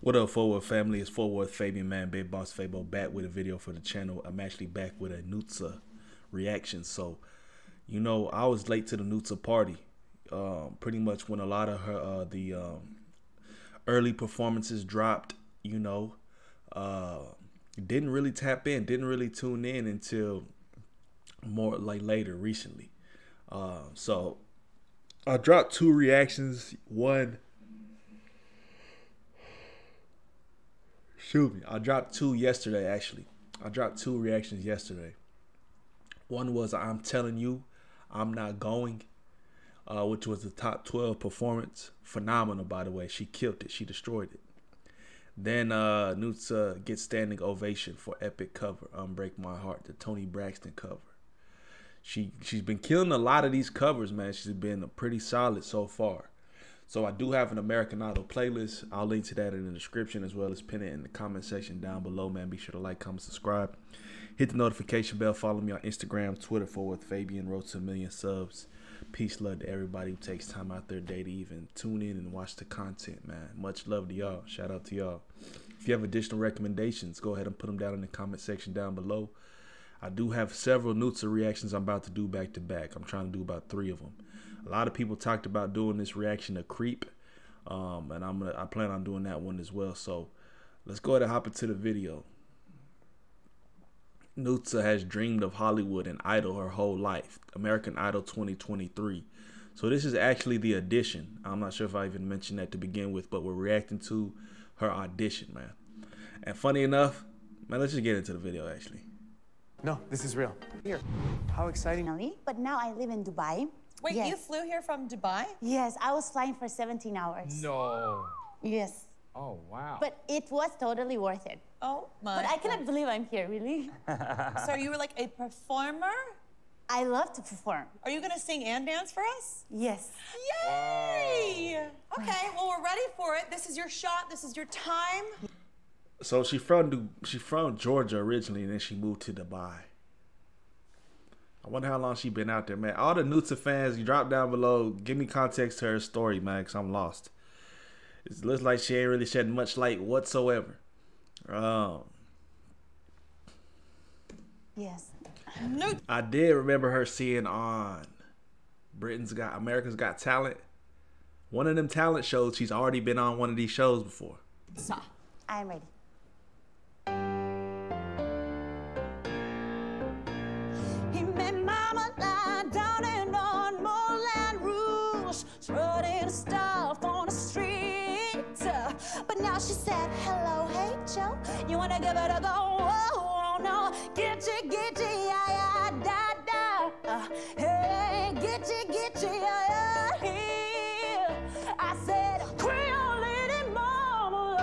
What up, Forward family? It's Forward Fabian, man, Big Boss Fabo, back with a video for the channel. I'm actually back with a Nutsa reaction. So, you know, I was late to the Nutsa party. Pretty much when a lot of her early performances dropped. You know, didn't really tap in, didn't really tune in until more like later, recently. So I dropped two reactions. I dropped two yesterday, actually. I dropped two reactions yesterday. One was I'm Telling You, I'm Not Going, which was the top 12 performance. Phenomenal, by the way. She killed it. She destroyed it. Then Nutsa gets standing ovation for epic cover, Unbreak My Heart, the Toni Braxton cover. She's been killing a lot of these covers, man. She's been pretty solid so far. So I do have an American Idol playlist. I'll link to that in the description as well as pin it in the comment section down below, man. Be sure to like, comment, subscribe. Hit the notification bell. Follow me on Instagram, Twitter, Forward Fabian. Road to 1 million subs. Peace, love to everybody who takes time out their day to even tune in and watch the content, man. Much love to y'all. Shout out to y'all. If you have additional recommendations, go ahead and put them down in the comment section down below. I do have several Nutsa reactions I'm about to do back to back. I'm trying to do about 3 of them. A lot of people talked about doing this reaction to Creep, and I plan on doing that one as well. So let's go ahead and hop into the video. Nutsa has dreamed of Hollywood and Idol her whole life. American Idol 2023. So this is actually the audition. I'm not sure if I even mentioned that to begin with, but we're reacting to her audition, man. And funny enough, man, let's just get into the video actually. No, this is real. Here. How exciting. But now I live in Dubai. Wait, yes. You flew here from Dubai? Yes, I was flying for 17 hours. No. Yes. Oh, wow. But it was totally worth it. Oh my. But I cannot believe I'm here, really. So you were like a performer? I love to perform. Are you gonna sing and dance for us? Yes. Yay! Wow. Okay, well we're ready for it. This is your shot, this is your time. So she from Georgia originally, and then she moved to Dubai. I wonder how long she been out there, man. All the Nutsa fans, you drop down below. Give me context to her story, man, because I'm lost. It looks like she ain't really shed much light whatsoever. Yes. I did remember her seeing on America's Got Talent. One of them talent shows. She's already been on one of these shows before. So, I'm ready. But now she said, hello, hey, Joe, you wanna give it a go? Oh, no, get you, yeah, yeah, da, da. Hey, get you, yeah, yeah. I said, Creole lady mama,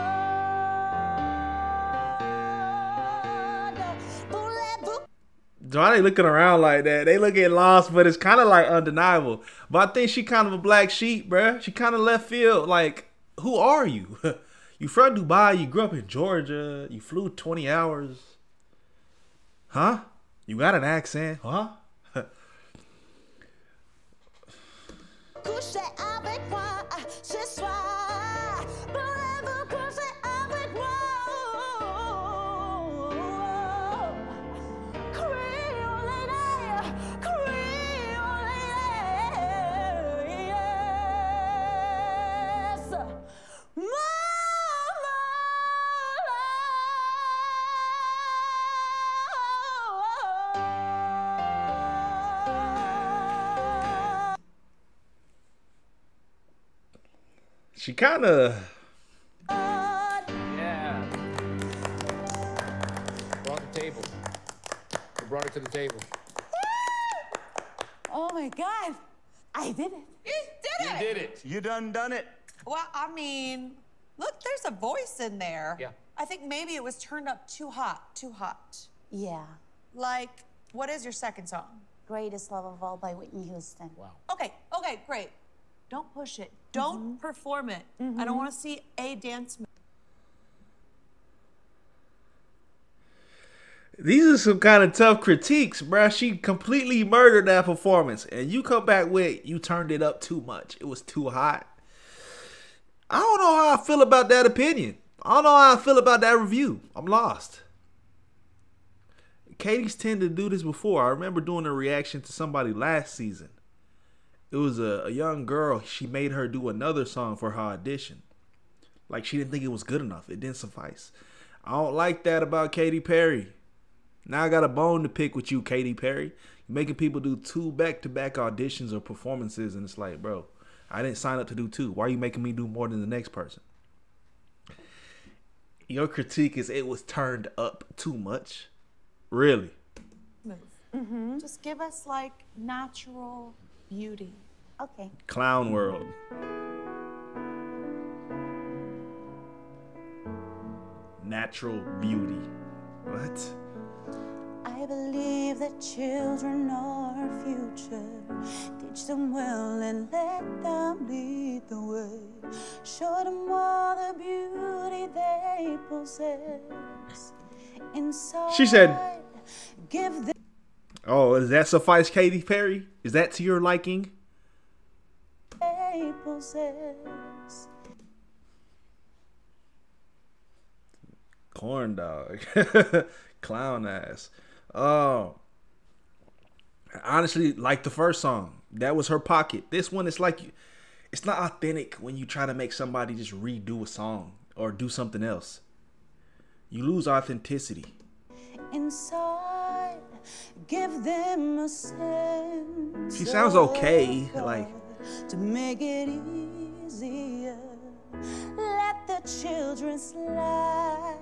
why they looking around like that? They looking lost, but it's kind of like undeniable. But I think she kind of a black sheep, bruh. She kind of left field. Like, who are you? You from Dubai, you grew up in Georgia, you flew 20 hours. Huh? You got an accent, huh? She kind of... Yeah. Brought the table. We brought it to the table. Oh my God. I did it. you did it! You did it. You done it. Well, I mean, look, there's a voice in there. Yeah. I think maybe it was turned up too hot, too hot. Yeah. Like, what is your second song? Greatest Love of All by Whitney Houston. Wow. Okay, great. Don't push it. Don't perform it. I don't want to see a dance. These are some kind of tough critiques, bruh. She completely murdered that performance. And you come back with, you turned it up too much. It was too hot. I don't know how I feel about that opinion. I don't know how I feel about that review. I'm lost. Katie's tend to do this before. I remember doing a reaction to somebody last season. It was a young girl. She made her do another song for her audition. Like, she didn't think it was good enough. It didn't suffice. I don't like that about Katy Perry. Now I got a bone to pick with you, Katy Perry. You're making people do 2 back-to-back auditions or performances, and it's like, bro, I didn't sign up to do 2. Why are you making me do more than the next person? Your critique is it was turned up too much. Really? Just give us like natural beauty. Okay. Clown World. Natural beauty. What? I believe that children are our future. Teach them well and let them lead the way. Show them all the beauty they possess. Inside, She said, give them. oh, does that suffice, Katy Perry? Is that to your liking? They possess. Corn dog. Clown ass. Oh. Honestly, like the first song, that was her pocket. This one is like, it's not authentic when you try to make somebody just redo a song or do something else. You lose authenticity. Inside, give them a sense. She sounds okay, like, to make it easier. Let the children's laughter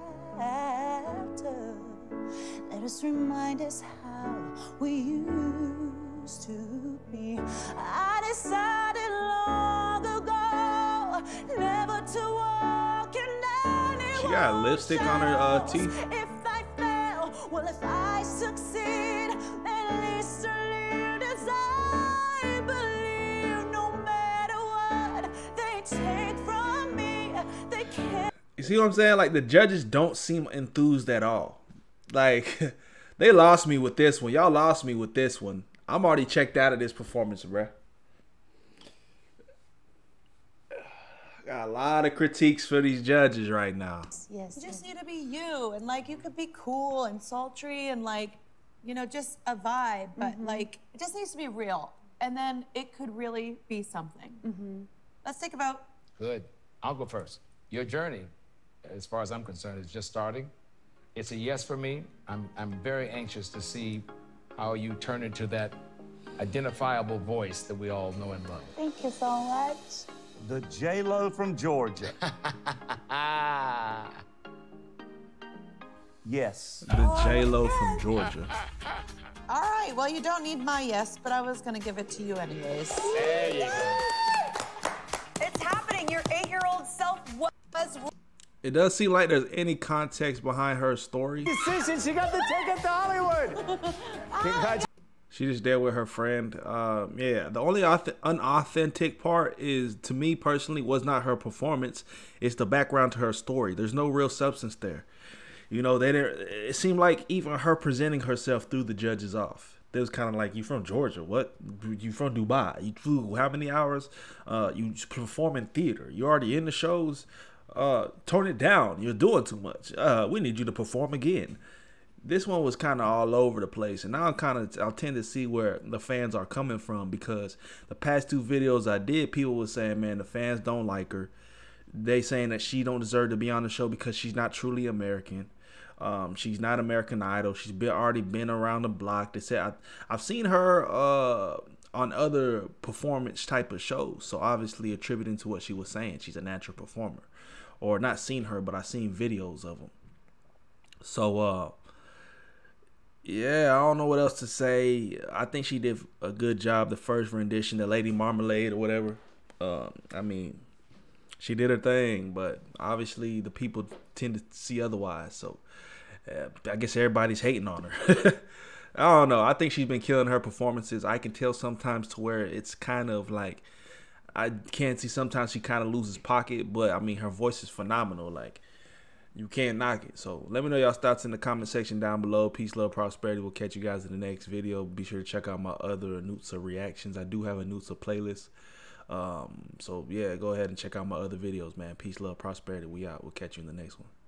let us remind us how we used to be. I decided long ago never to walk in anyone's she got lipstick on her teeth. If I fail, well, if I succeed, at least I lived as I believe. No matter what they take from me, they can't. You see what I'm saying? Like, the judges don't seem enthused at all. Like, they lost me with this one. Y'all lost me with this one. I'm already checked out of this performance, bruh. Got a lot of critiques for these judges right now. Yes. You just need to be you, and like you could be cool and sultry and like, you know, just a vibe, but like it just needs to be real, and then it could really be something. Let's think about. Good. I'll go first. Your journey, as far as I'm concerned, is just starting. It's a yes for me. I'm very anxious to see how you turn into that identifiable voice that we all know and love. Thank you so much. The J-Lo from Georgia. Yes. The J-Lo from Georgia. All right, well, you don't need my yes, but I was gonna give it to you anyways. There you go. It's happening. Your 8-year-old self was. It does seem like there's any context behind her story. Decision, she got the ticket to Hollywood. Congratulations. She just there with her friend. Yeah, the only unauthentic part is, to me personally, was not her performance. It's the background to her story. There's no real substance there. You know, it seemed like even her presenting herself threw the judges off. They was kind of like, you from Georgia? What? You from Dubai? You flew how many hours? You perform in theater. You already in the shows. Tone it down. You're doing too much. We need you to perform again. This one was kind of all over the place, and now I'll tend to see where the fans are coming from, because the past 2 videos I did, people were saying, man, the fans don't like her. They saying that she don't deserve to be on the show because she's not truly American. She's not American Idol. She's already been around the block. They said I've seen her on other performance type of shows, so obviously attributing to what she was saying, she's a natural performer. Or not seen her, but I've seen videos of them. So yeah, I don't know what else to say. I think she did a good job the first rendition, the Lady Marmalade or whatever. I mean, she did her thing, but obviously the people tend to see otherwise. So I guess everybody's hating on her. I don't know. I think she's been killing her performances. I can tell sometimes to where it's kind of like, I can't see sometimes she kind of loses pocket, but I mean, her voice is phenomenal. Like, you can't knock it. So let me know y'all's thoughts in the comment section down below. Peace, love, prosperity. We'll catch you guys in the next video. Be sure to check out my other Anutsa reactions. I do have a Anutsa playlist So yeah, go ahead and check out my other videos, man. Peace, love, prosperity. We out. We'll catch you in the next one.